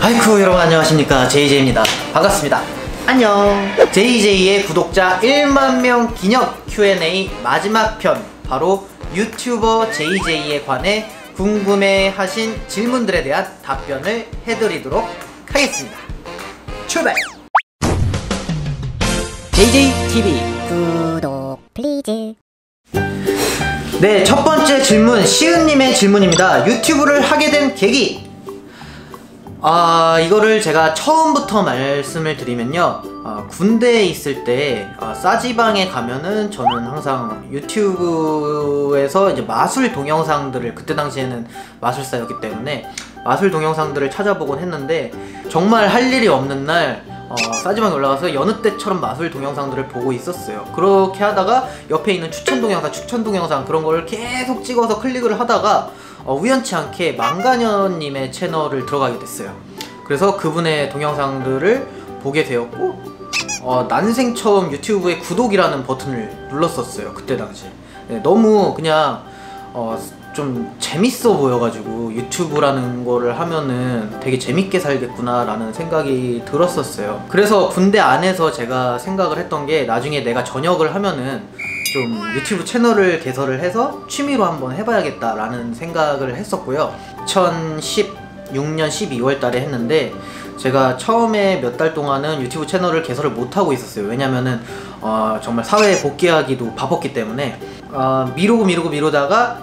아이쿠, 여러분 안녕하십니까, JJ입니다. 반갑습니다. 안녕. JJ의 구독자 1만 명 기념 Q&A 마지막 편, 바로 유튜버 JJ에 관해 궁금해하신 질문들에 대한 답변을 해드리도록 하겠습니다. 출발! JJTV 구독 플리즈. 네, 첫 번째 질문, 시은님의 질문입니다. 유튜브를 하게 된 계기. 이거를 제가 처음부터 말씀을 드리면요, 군대에 있을 때 싸지방에 가면은 저는 항상 유튜브에서 이제 마술 동영상들을, 그때 당시에는 마술사였기 때문에 마술 동영상들을 찾아보곤 했는데, 정말 할 일이 없는 날 싸지방에 올라가서 여느 때처럼 마술 동영상들을 보고 있었어요. 그렇게 하다가 옆에 있는 추천 동영상 그런 걸 계속 찍어서 클릭을 하다가 우연치 않게 망가년님의 채널을 들어가게 됐어요. 그래서 그분의 동영상들을 보게 되었고, 난생 처음 유튜브에 구독이라는 버튼을 눌렀었어요, 그때 당시에. 네, 너무 그냥 좀 재밌어 보여가지고 유튜브라는 거를 하면은 되게 재밌게 살겠구나 라는 생각이 들었었어요. 그래서 군대 안에서 제가 생각을 했던 게, 나중에 내가 전역을 하면은 좀 유튜브 채널을 개설을 해서 취미로 한번 해봐야겠다 라는 생각을 했었고요. 2016년 12월 달에 했는데, 제가 처음에 몇 달 동안은 유튜브 채널을 개설을 못하고 있었어요. 왜냐면은 정말 사회에 복귀하기도 바빴기 때문에 미루다가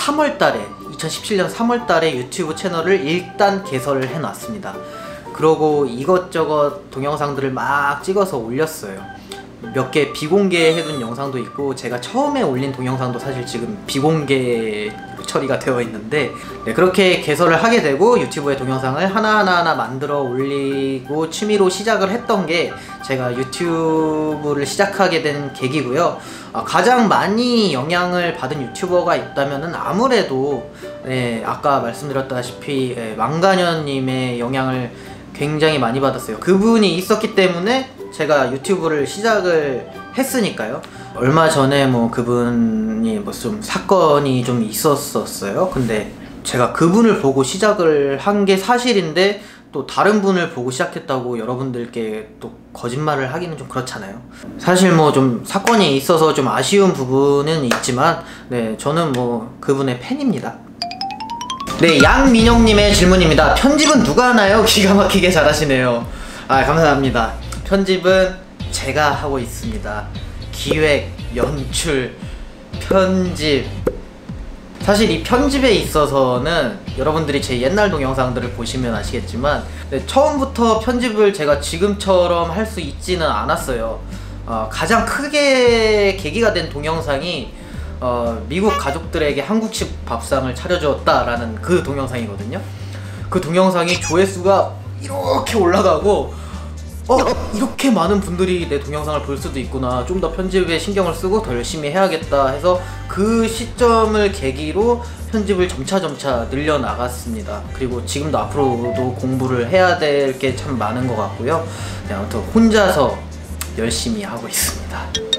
2017년 3월 달에 유튜브 채널을 일단 개설을 해놨습니다. 그러고 이것저것 동영상들을 막 찍어서 올렸어요. 몇 개 비공개해둔 영상도 있고, 제가 처음에 올린 동영상도 사실 지금 비공개 처리가 되어 있는데, 네, 그렇게 개설을 하게 되고 유튜브에 동영상을 하나하나 만들어 올리고 취미로 시작을 했던 게 제가 유튜브를 시작하게 된 계기고요. 가장 많이 영향을 받은 유튜버가 있다면은 아무래도 아까 말씀드렸다시피 망가년님의 영향을 굉장히 많이 받았어요. 그분이 있었기 때문에 제가 유튜브를 시작을 했으니까요. 얼마 전에 그분이 좀 사건이 좀 있었어요. 근데 제가 그분을 보고 시작을 한 게 사실인데, 또 다른 분을 보고 시작했다고 여러분들께 또 거짓말을 하기는 좀 그렇잖아요. 사실 좀 사건이 있어서 좀 아쉬운 부분은 있지만, 네, 저는 그분의 팬입니다. 네, 양민영님의 질문입니다. 편집은 누가 하나요? 기가 막히게 잘하시네요. 감사합니다. 편집은 제가 하고 있습니다. 기획, 연출, 편집. 사실 이 편집에 있어서는 여러분들이 제 옛날 동영상들을 보시면 아시겠지만, 처음부터 편집을 제가 지금처럼 할 수 있지는 않았어요. 가장 크게 계기가 된 동영상이 미국 가족들에게 한국식 밥상을 차려주었다라는 그 동영상이거든요. 그 동영상이 조회수가 이렇게 올라가고, 이렇게 많은 분들이 내 동영상을 볼 수도 있구나, 좀 더 편집에 신경을 쓰고 더 열심히 해야겠다 해서 그 시점을 계기로 편집을 점차 늘려나갔습니다. 그리고 지금도 앞으로도 공부를 해야 될 게 참 많은 것 같고요. 아무튼 혼자서 열심히 하고 있습니다.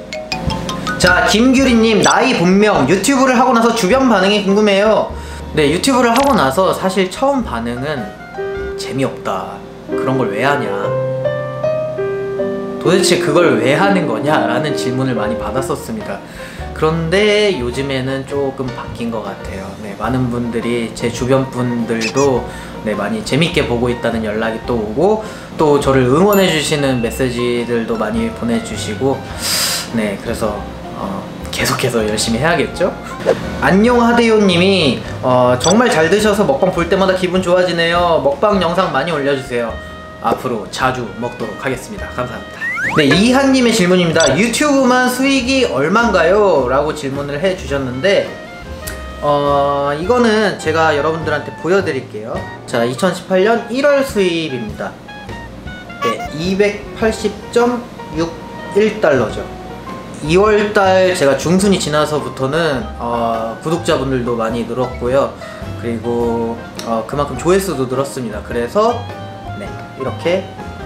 자, 김규리님, 나이 본명, 유튜브를 하고 나서 주변 반응이 궁금해요. 네, 유튜브를 하고 나서 사실 처음 반응은 재미없다, 그런 걸 왜 하냐, 도대체 그걸 왜 하는 거냐 라는 질문을 많이 받았었습니다. 그런데 요즘에는 조금 바뀐 것 같아요. 네, 많은 분들이, 제 주변 분들도 많이 재밌게 보고 있다는 연락이 또 오고, 또 저를 응원해 주시는 메시지들도 많이 보내주시고, 네, 그래서 계속해서 열심히 해야겠죠? 안녕 하대요님이 정말 잘 드셔서 먹방 볼 때마다 기분 좋아지네요. 먹방 영상 많이 올려주세요. 앞으로 자주 먹도록 하겠습니다. 감사합니다. 네, 이한님의 질문입니다. 유튜브만 수익이 얼만가요? 라고 질문을 해주셨는데, 이거는 제가 여러분들한테 보여드릴게요. 자, 2018년 1월 수입입니다. 네, 280.61달러죠. 2월달 제가 중순이 지나서부터는 구독자분들도 많이 늘었고요. 그리고 그만큼 조회수도 늘었습니다. 그래서 이렇게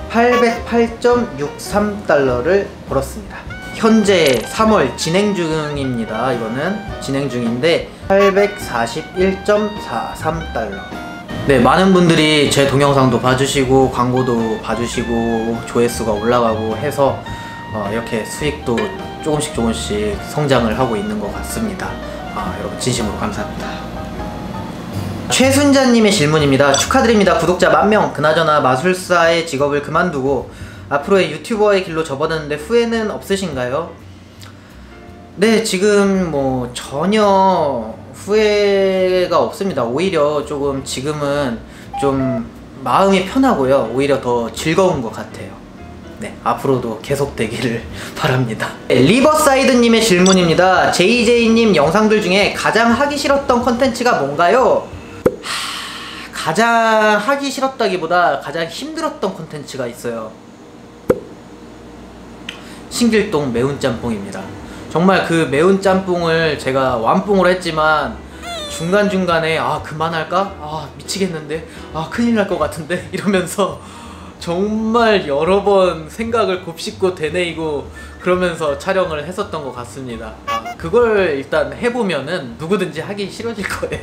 808.63달러를 벌었습니다. 현재 3월 진행 중입니다. 이거는 진행 중인데 841.43달러. 네, 많은 분들이 제 동영상도 봐주시고 광고도 봐주시고 조회수가 올라가고 해서 이렇게 수익도 조금씩 성장을 하고 있는 것 같습니다. 여러분 진심으로 감사합니다. 최순자님의 질문입니다. 축하드립니다. 구독자 10,000명. 그나저나 마술사의 직업을 그만두고 앞으로의 유튜버의 길로 접어드는데 후회는 없으신가요? 네, 지금 뭐 전혀 후회가 없습니다. 오히려 조금 지금은 좀 마음이 편하고요. 오히려 더 즐거운 것 같아요. 네, 앞으로도 계속되기를 바랍니다. 네, 리버사이드님의 질문입니다. JJ님 영상들 중에 가장 하기 싫었던 컨텐츠가 뭔가요? 가장 하기 싫었다기보다 가장 힘들었던 컨텐츠가 있어요. 신길동 매운 짬뽕입니다. 정말 그 매운 짬뽕을 제가 완뽕으로 했지만 중간중간에 그만할까? 미치겠는데? 큰일 날 것 같은데? 이러면서 정말 여러 번 생각을 곱씹고 되뇌이고 그러면서 촬영을 했었던 것 같습니다. 그걸 일단 해보면은 누구든지 하기 싫어질 거예요.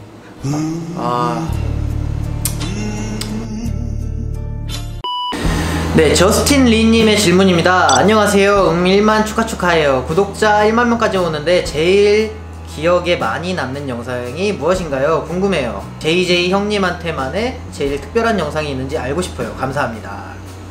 네, 저스틴 리님의 질문입니다. 안녕하세요. 1만 축하해요. 구독자 1만 명까지 오는데 제일 기억에 많이 남는 영상이 무엇인가요? 궁금해요. JJ 형님한테만의 제일 특별한 영상이 있는지 알고 싶어요. 감사합니다.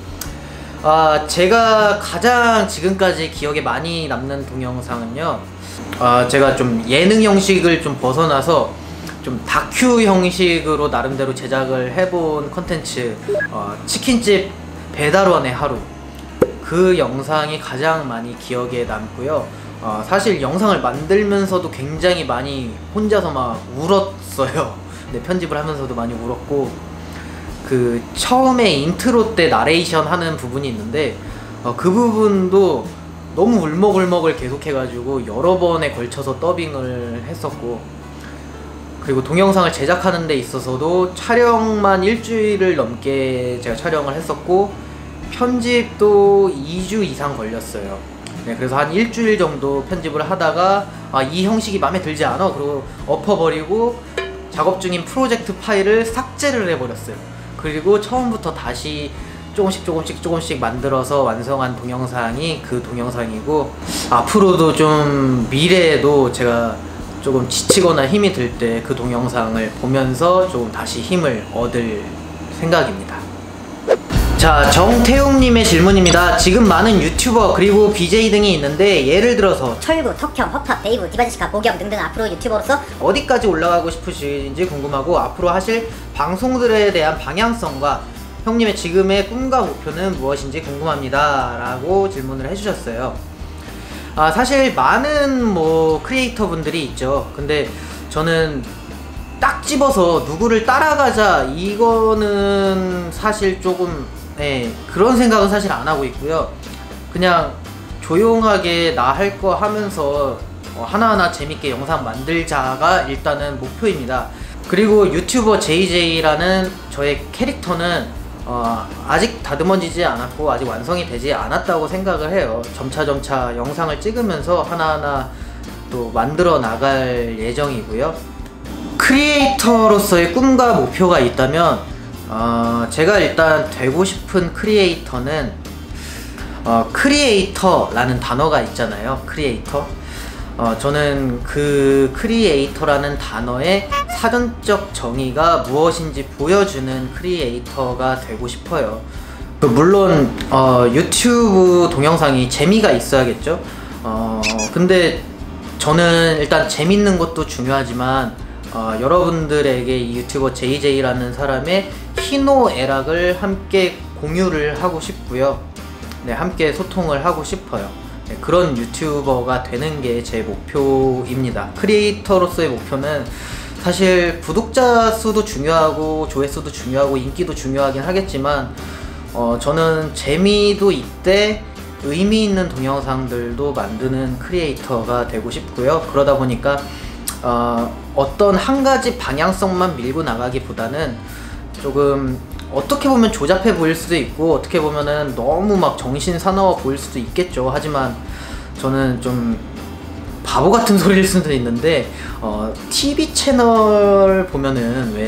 제가 가장 지금까지 기억에 많이 남는 동영상은요, 제가 좀 예능 형식을 좀 벗어나서 좀 다큐 형식으로 나름대로 제작을 해본 컨텐츠, 치킨집 배달원의 하루, 그 영상이 가장 많이 기억에 남고요. 사실 영상을 만들면서도 굉장히 많이 혼자서 막 울었어요. 네, 편집을 하면서도 많이 울었고, 그 처음에 인트로 때 나레이션 하는 부분이 있는데 그 부분도 너무 울먹울먹을 계속해가지고 여러 번에 걸쳐서 더빙을 했었고, 그리고 동영상을 제작하는 데 있어서도 촬영만 일주일을 넘게 제가 촬영을 했었고 편집도 2주 이상 걸렸어요. 네, 그래서 한 일주일 정도 편집을 하다가 이 형식이 마음에 들지 않아, 그리고 엎어버리고 작업 중인 프로젝트 파일을 삭제를 해버렸어요. 그리고 처음부터 다시 조금씩 만들어서 완성한 동영상이 그 동영상이고, 앞으로도 좀 미래에도 제가 조금 지치거나 힘이 들 때 그 동영상을 보면서 조금 다시 힘을 얻을 생각입니다. 자, 정태웅님의 질문입니다. 지금 많은 유튜버 그리고 BJ 등이 있는데 예를 들어서 철구, 턱형, 허팝, 데이브, 디바지시카, 보겸 등등 앞으로 유튜버로서 어디까지 올라가고 싶으신지 궁금하고 앞으로 하실 방송들에 대한 방향성과 형님의 지금의 꿈과 목표는 무엇인지 궁금합니다 라고 질문을 해주셨어요. 사실 많은 크리에이터 분들이 있죠. 근데 저는 딱 집어서 누구를 따라가자 이거는 사실 조금 그런 생각은 사실 안 하고 있고요. 그냥 조용하게 나 할 거 하면서 하나하나 재밌게 영상 만들자가 일단은 목표입니다. 그리고 유튜버 JJ라는 저의 캐릭터는 아직 다듬어지지 않았고 아직 완성이 되지 않았다고 생각을 해요. 점차 영상을 찍으면서 하나하나 또 만들어 나갈 예정이고요. 크리에이터로서의 꿈과 목표가 있다면 제가 일단 되고 싶은 크리에이터는 크리에이터라는 단어가 있잖아요. 크리에이터. 저는 그 크리에이터라는 단어의 사전적 정의가 무엇인지 보여주는 크리에이터가 되고 싶어요. 물론 유튜브 동영상이 재미가 있어야겠죠. 근데 저는 일단 재밌는 것도 중요하지만 여러분들에게 이 유튜버 JJ라는 사람의 희노애락을 함께 공유를 하고 싶고요. 네, 함께 소통을 하고 싶어요. 네, 그런 유튜버가 되는 게 제 목표입니다. 크리에이터로서의 목표는 사실 구독자 수도 중요하고 조회수도 중요하고 인기도 중요하긴 하겠지만 저는 재미도 있되 의미 있는 동영상들도 만드는 크리에이터가 되고 싶고요. 그러다 보니까 어떤 한 가지 방향성만 밀고 나가기보다는 조금 어떻게 보면 조잡해 보일 수도 있고 어떻게 보면은 너무 막 정신 사나워 보일 수도 있겠죠. 하지만 저는 좀 바보 같은 소리일 수도 있는데 TV 채널 보면은 왜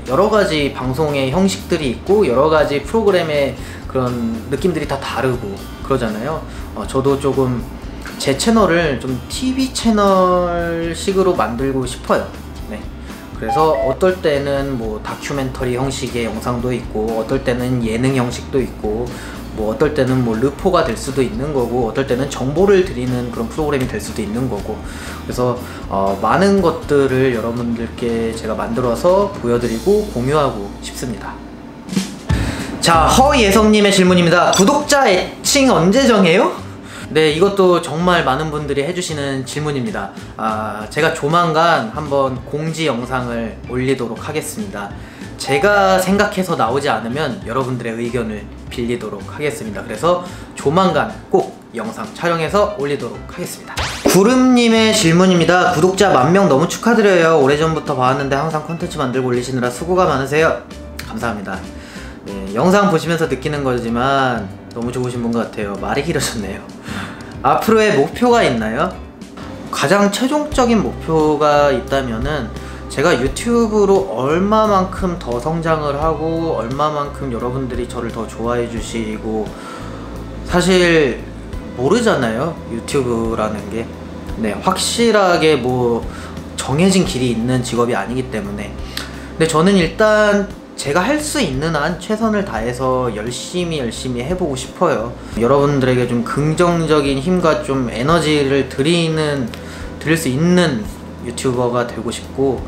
여러 가지 방송의 형식들이 있고 여러 가지 프로그램의 그런 느낌들이 다 다르고 그러잖아요. 저도 조금 제 채널을 좀 TV 채널식으로 만들고 싶어요. 네. 그래서 어떨 때는 뭐 다큐멘터리 형식의 영상도 있고 어떨 때는 예능 형식도 있고 뭐 어떨 때는 뭐 르포가 될 수도 있는 거고 어떨 때는 정보를 드리는 그런 프로그램이 될 수도 있는 거고 그래서 많은 것들을 여러분들께 제가 만들어서 보여드리고 공유하고 싶습니다. 자, 허예성님의 질문입니다. 구독자 애칭 언제 정해요? 네, 이것도 정말 많은 분들이 해주시는 질문입니다. 제가 조만간 한번 공지 영상을 올리도록 하겠습니다. 제가 생각해서 나오지 않으면 여러분들의 의견을 빌리도록 하겠습니다. 그래서 조만간 꼭 영상 촬영해서 올리도록 하겠습니다. 구름님의 질문입니다. 구독자 10,000명 너무 축하드려요. 오래전부터 봐왔는데 항상 컨텐츠 만들고 올리시느라 수고가 많으세요. 감사합니다. 네, 영상 보시면서 느끼는 거지만 너무 좋으신 분 같아요. 말이 길어졌네요. 앞으로의 목표가 있나요? 가장 최종적인 목표가 있다면은 제가 유튜브로 얼마만큼 더 성장을 하고 얼마만큼 여러분들이 저를 더 좋아해 주시고 사실 모르잖아요, 유튜브라는 게. 네, 확실하게 뭐 정해진 길이 있는 직업이 아니기 때문에. 근데 저는 일단 제가 할 수 있는 한 최선을 다해서 열심히 해보고 싶어요. 여러분들에게 좀 긍정적인 힘과 좀 에너지를 드릴 수 있는 유튜버가 되고 싶고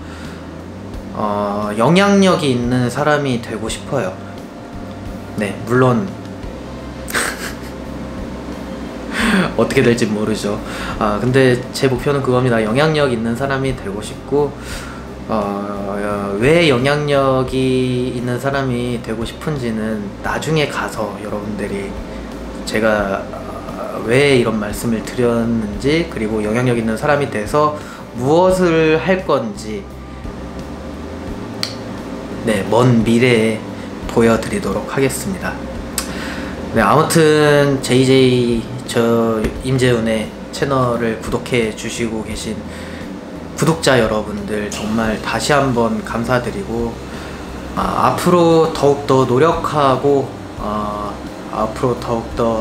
영향력이 있는 사람이 되고 싶어요. 네, 물론 어떻게 될지 모르죠. 근데 제 목표는 그겁니다. 영향력 있는 사람이 되고 싶고 왜 영향력이 있는 사람이 되고 싶은지는 나중에 가서 여러분들이 제가 왜 이런 말씀을 드렸는지 그리고 영향력 있는 사람이 돼서 무엇을 할 건지 네, 먼 미래에 보여드리도록 하겠습니다. 네, 아무튼 JJ 임재훈의 채널을 구독해 주시고 계신 구독자 여러분들 정말 다시 한번 감사드리고 앞으로 더욱더 노력하고 앞으로 더욱더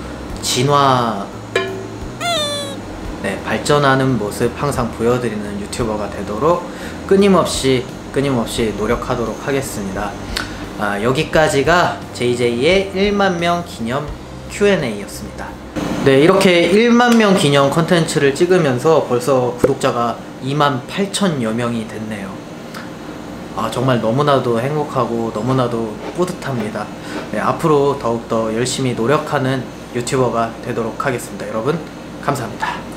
발전하는 모습 항상 보여드리는 유튜버가 되도록 끊임없이 노력하도록 하겠습니다. 여기까지가 JJ의 10,000명 기념 Q&A였습니다. 네, 이렇게 10,000명 기념 컨텐츠를 찍으면서 벌써 구독자가 28,000여 명이 됐네요. 정말 너무나도 행복하고 너무나도 뿌듯합니다. 네, 앞으로 더욱더 열심히 노력하는 유튜버가 되도록 하겠습니다. 여러분 감사합니다.